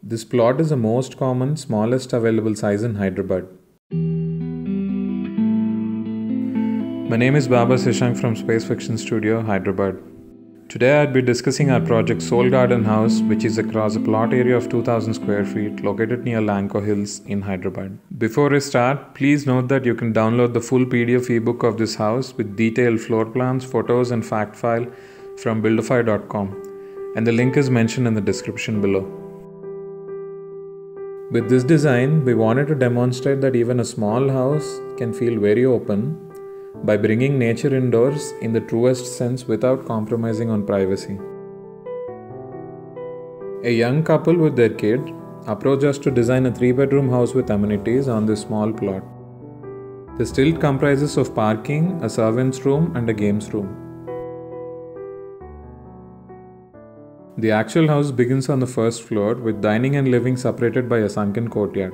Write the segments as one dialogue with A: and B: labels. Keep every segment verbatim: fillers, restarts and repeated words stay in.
A: This plot is the most common, smallest available size in Hyderabad. My name is Baba Sishank from Space Fiction Studio, Hyderabad. Today I'd be discussing our project Soul Garden House, which is across a plot area of two thousand square feet located near Lanco Hills in Hyderabad. Before I start, please note that you can download the full P D F ebook of this house with detailed floor plans, photos and fact file from buildify dot com, and the link is mentioned in the description below. With this design, we wanted to demonstrate that even a small house can feel very open by bringing nature indoors in the truest sense without compromising on privacy. A young couple with their kid approached us to design a three-bedroom house with amenities on this small plot. The stilt comprises of parking, a servant's room and a games room. The actual house begins on the first floor with dining and living separated by a sunken courtyard.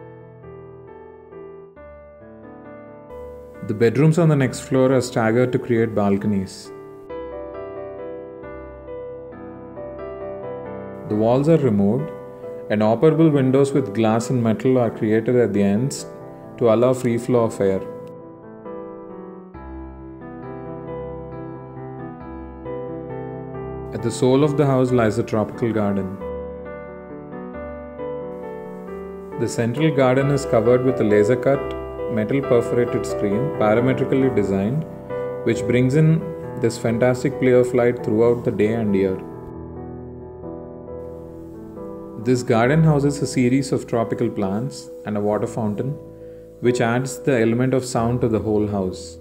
A: The bedrooms on the next floor are staggered to create balconies. The walls are removed and operable windows with glass and metal are created at the ends to allow free flow of air. At the soul of the house lies a tropical garden. The central garden is covered with a laser-cut metal perforated screen, parametrically designed, which brings in this fantastic play of light throughout the day and year. This garden houses a series of tropical plants and a water fountain, which adds the element of sound to the whole house.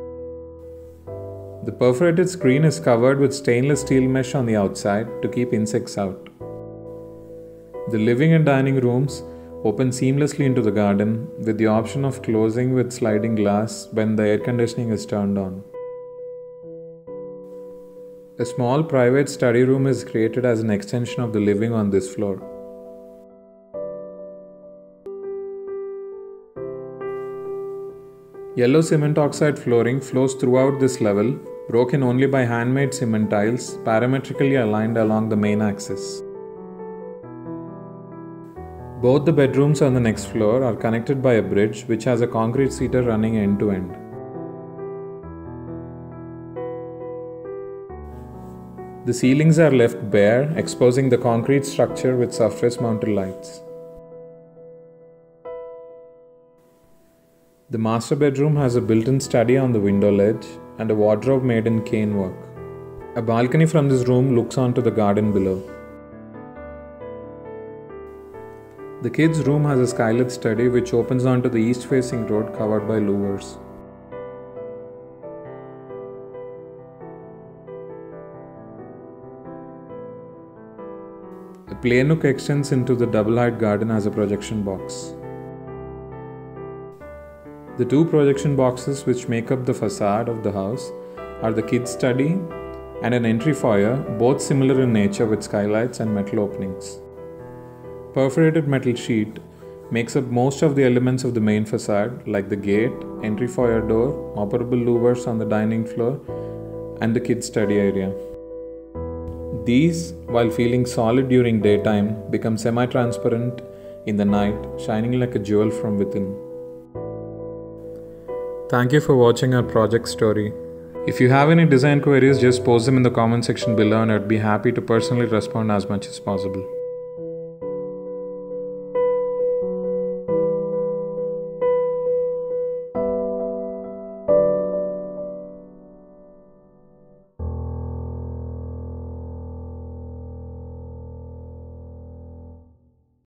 A: The perforated screen is covered with stainless steel mesh on the outside to keep insects out. The living and dining rooms open seamlessly into the garden with the option of closing with sliding glass when the air conditioning is turned on. A small private study room is created as an extension of the living on this floor. Yellow cement oxide flooring flows throughout this level, broken only by handmade cement tiles parametrically aligned along the main axis. Both the bedrooms on the next floor are connected by a bridge which has a concrete seater running end to end. The ceilings are left bare, exposing the concrete structure with surface mounted lights. The master bedroom has a built-in study on the window ledge and a wardrobe made in cane work. A balcony from this room looks onto the garden below. The kids' room has a skylit study which opens onto the east-facing road covered by louvers. A play nook extends into the double-height garden as a projection box. The two projection boxes which make up the facade of the house are the kids' study and an entry foyer, both similar in nature with skylights and metal openings. Perforated metal sheet makes up most of the elements of the main facade like the gate, entry foyer door, operable louvers on the dining floor and the kids' study area. These, while feeling solid during daytime, become semi-transparent in the night, shining like a jewel from within. Thank you for watching our project story. If you have any design queries, just post them in the comment section below and I'd be happy to personally respond as much as possible.